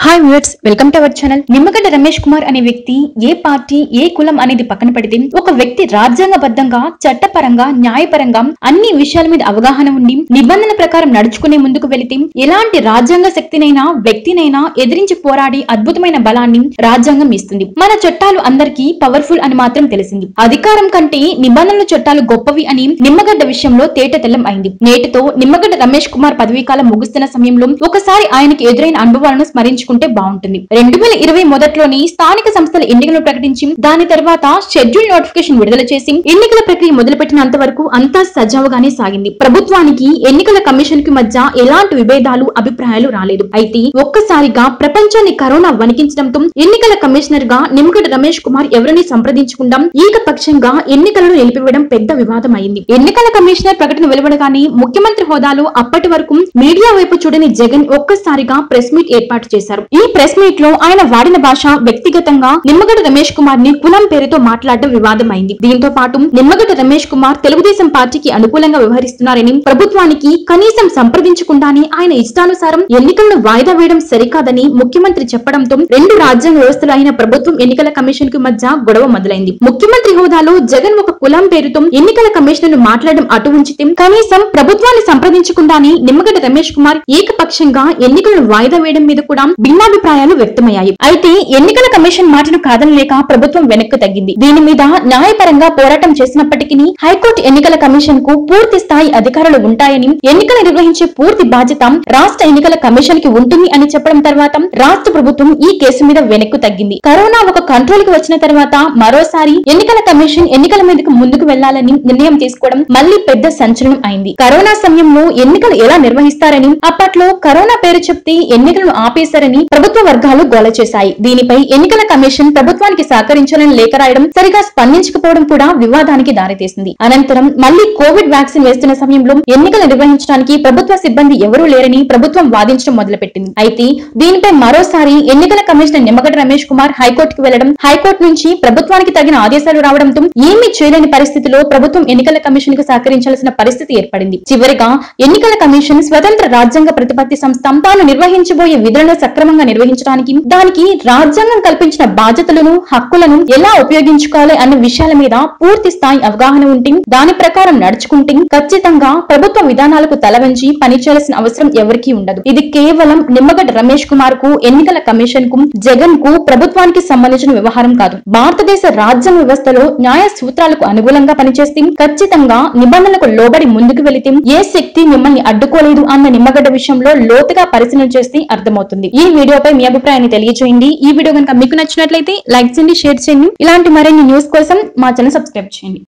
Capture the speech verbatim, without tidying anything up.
Hi viewers, welcome to our channel. Nimmagadda Ramesh Kumar అనే వ్యక్తి ఏ party ఏ కులం అనేది పక్కన పెడితే ఒక వ్యక్తి రాజ్యాంగబద్ధంగా చట్టపరంగా న్యాయపరంగా అన్ని విషయాల మీద అవగాహన ఉండి నిబంధనల ప్రకారం నడుచుకునే ముందుకు వెళితే ఎలాంటి రాజ్యాంగ శక్తినైనా వ్యక్తినైనా ఎదిరించి పోరాడి అద్భుతమైన బలాన్ని రాజ్యాంగం ఇస్తుంది. మన చట్టాలు అందరికీ పవర్ఫుల్ అని మాత్రం తెలిసింది. అధికారం కంటే నిబంధనల చట్టాలు గొప్పవి అని నిమ్మగడ్డ విషయంలో తేటతెల్లం అయింది. నేటితో నిమ్మగడ్డ రమేష్ కుమార్ పదవీ కాలం ముగుస్తున్న సమయంలో ఒకసారి ఆయనకి ఎదురైన అనుభవాలను స్మరించుకుంటే బాగుంటుంది. రెండు వేల ఇరవై మొదట్లోని స్థానిక సంస్థల ఎన్నికలను ప్రకటించి దాని తర్వాత షెడ్యూల్ నోటిఫికేషన్ విడుదల చేసి ఎన్నికల ప్రక్రియ మొదలుపెట్టినంత వరకు అంతా సజావుగానే సాగింది. ప్రభుత్వానికి ఎన్నికల కమిషన్ కి మధ్య ఎలాంటి విభేదాలు అభిప్రాయాలు రాలేదు. అయితే ఒక్కసారిగా ప్రపంచాన్ని కరోనా వణికించడంతో ఎన్నికల కమిషనర్ గా నిమ్మగడ్డ రమేష్ కుమార్ ఎవరిని సంప్రదించకుండా ఏకపక్షంగా ఎన్నికలను నిలిపివేయడం పెద్ద వివాదం అయింది. ఎన్నికల కమిషనర్ ప్రకటన వెలువడగానే ముఖ్యమంత్రి హోదాలో అప్పటి వరకు మీడియా వైపు చూడని జగన్ ఒక్కసారిగా ప్రెస్ మీట్ ఏర్పాటు చేశారు. ఈ ప్రెస్ మీట్ లో ఆయన వాడిన భాష వ్యక్తిగతంగా నిమ్మగడ్డ రమేష్ కుమార్ ని కులం పేరుతో మాట్లాడడం వివాదం అయింది. దీంతో పాటు నిమ్మగడ్డ రమేష్ కుమార్ తెలుగుదేశం పార్టీకి అనుకూలంగా వ్యవహరిస్తున్నారని, ప్రభుత్వానికి కనీసం సంప్రదించకుండానే ఆయన ఇష్టానుసారం ఎన్నికలను వాయిదా వేయడం సరికాదని ముఖ్యమంత్రి చెప్పడంతో రెండు రాజ్యాంగ వ్యవస్థలు అయిన ప్రభుత్వం ఎన్నికల కమిషన్ కు మధ్య గొడవ మొదలైంది. ముఖ్యమంత్రి హోదాలో జగన్ ఒక కులం పేరుతో ఎన్నికల కమిషన్ ను మాట్లాడడం అటు ఉంచితే కనీసం ప్రభుత్వాన్ని సంప్రదించకుండానే నిమ్మగడ్డ రమేష్ కుమార్ ఏకపక్షంగా ఎన్నికలను వాయిదా వేయడం మీద కూడా భిన్నాభిప్రాయాలు వ్యక్తమయ్యాయి. అయితే ఎన్నికల కమిషన్ మాటను కాదనలేక ప్రభుత్వం వెనక్కు తగ్గింది. దీని మీద న్యాయపరంగా పోరాటం చేసినప్పటికీ హైకోర్టు ఎన్నికల కమిషన్ కు పూర్తి స్థాయి అధికారులు ఉంటాయని, ఎన్నికలు నిర్వహించే పూర్తి బాధ్యత రాష్ట్ర ఎన్నికల కమిషన్ కి ఉంటుంది అని చెప్పడం తర్వాత రాష్ట్ర ప్రభుత్వం ఈ కేసు మీద వెనక్కు తగ్గింది. కరోనా ఒక కంట్రోల్ కి వచ్చిన తర్వాత మరోసారి ఎన్నికల కమిషన్ ఎన్నికల మీదకు ముందుకు వెళ్లాలని నిర్ణయం తీసుకోవడం మళ్లీ పెద్ద సంచలనం అయింది. కరోనా సమయంలో ఎన్నికలు ఎలా నిర్వహిస్తారని, అప్పట్లో కరోనా పేరు చెప్తే ఎన్నికలను ఆపేశారని ప్రభుత్వ వర్గాలు గోల చేశాయి. దీనిపై ఎన్నికల కమిషన్ ప్రభుత్వానికి సహకరించాలని లేఖ రాయడం, సరిగా స్పందించకపోవడం కూడా వివాదానికి దారితీసింది. అనంతరం మళ్లీ కోవిడ్ వ్యాక్సిన్ వేస్తున్న సమయంలో ఎన్నికలు నిర్వహించడానికి ప్రభుత్వ సిబ్బంది ఎవరూ లేరని ప్రభుత్వం వాదించడం మొదలుపెట్టింది. అయితే దీనిపై మరోసారి ఎన్నికల కమిషనర్ నిమ్మగడ్డ రమేష్ కుమార్ హైకోర్టుకు వెళ్లడం, హైకోర్టు నుంచి ప్రభుత్వానికి తగిన ఆదేశాలు రావడంతో ఏమీ చేయలేని పరిస్థితిలో ప్రభుత్వం ఎన్నికల కమిషన్ కు సహకరించాల్సిన పరిస్థితి ఏర్పడింది. చివరిగా ఎన్నికల కమిషన్ స్వతంత్ర రాజ్యాంగ ప్రతిపత్తి సంస్థ తాను నిర్వహించబోయే విధులను సక్రమంగా నిర్వహించడానికి, దానికి రాజ్యాంగం కల్పించిన బాధ్యతలను హక్కులను ఎలా ఉపయోగించుకోవాలి అన్న విషయాల మీద పూర్తి స్థాయి అవగాహన ఉంటే, దాని ప్రకారం నడుచుకుంటే ఖచ్చితంగా ప్రభుత్వ విధానాలకు తలవంచి పనిచేయాల్సిన అవసరం ఎవరికీ ఉండదు. ఇది కేవలం నిమ్మగడ్డ రమేష్ కుమార్ కు, ఎన్నికల కమిషన్ కు, జగన్ కు, ప్రభుత్వానికి సంబంధించిన వ్యవహారం కాదు. భారతదేశ రాజ్యాంగ వ్యవస్థలో న్యాయ సూత్రాలకు అనుగుణంగా పనిచేస్తే, ఖచ్చితంగా నిబంధనలకు లోబడి ముందుకు వెళితే ఏ శక్తి మిమ్మల్ని అడ్డుకోలేదు అన్న నిమ్మగడ్డ విషయంలో లోతుగా పరిశీలన చేస్తే అర్థమవుతుంది. ఈ వీడియోపై మీ అభిప్రాయాన్ని తెలియజేయండి. ఈ వీడియో కనుక మీకు నచ్చినట్లయితే లైక్ చేయండి, షేర్ చేయండి. ఇలాంటి మరిన్ని న్యూస్ కోసం మా ఛానల్ సబ్స్క్రైబ్ చేయండి.